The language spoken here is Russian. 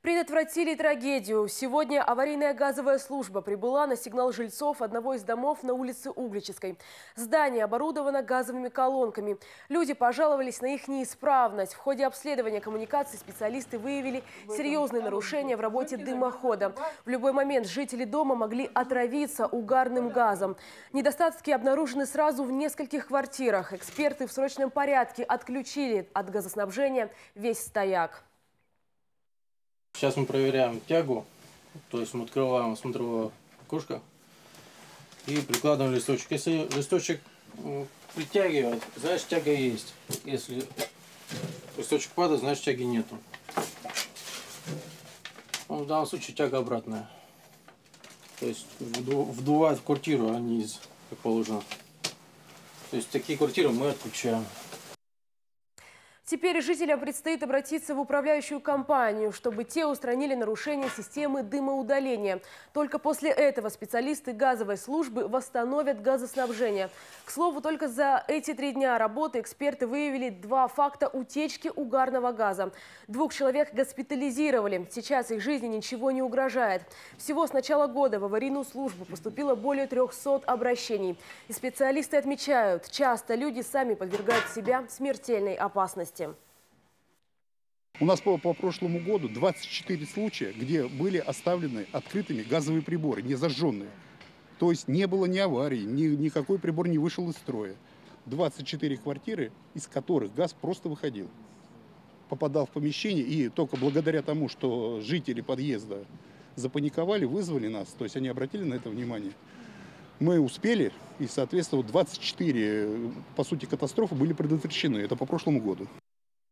Предотвратили трагедию. Сегодня аварийная газовая служба прибыла на сигнал жильцов одного из домов на улице Угличской. Здание оборудовано газовыми колонками. Люди пожаловались на их неисправность. В ходе обследования коммуникаций специалисты выявили серьезные нарушения в работе дымохода. В любой момент жители дома могли отравиться угарным газом. Недостатки обнаружены сразу в нескольких квартирах. Эксперты в срочном порядке отключили от газоснабжения весь стояк. Сейчас мы проверяем тягу, то есть мы открываем смотровое окошко и прикладываем листочек. Если листочек притягивать, значит тяга есть. Если листочек падает, значит тяги нету. Ну, в данном случае тяга обратная. То есть вдувает в квартиру, а не из, как положено. То есть такие квартиры мы отключаем. Теперь жителям предстоит обратиться в управляющую компанию, чтобы те устранили нарушение системы дымоудаления. Только после этого специалисты газовой службы восстановят газоснабжение. К слову, только за эти 3 дня работы эксперты выявили 2 факта утечки угарного газа. 2 человек госпитализировали. Сейчас их жизни ничего не угрожает. Всего с начала года в аварийную службу поступило более 300 обращений. И специалисты отмечают, часто люди сами подвергают себя смертельной опасности. У нас по прошлому году 24 случая, где были оставлены открытыми газовые приборы, не зажженные. То есть не было ни аварии, никакой прибор не вышел из строя. 24 квартиры, из которых газ просто выходил. Попадал в помещение, и только благодаря тому, что жители подъезда запаниковали, вызвали нас, то есть они обратили на это внимание. Мы успели, и, соответственно, 24, по сути, катастрофы были предотвращены. Это по прошлому году.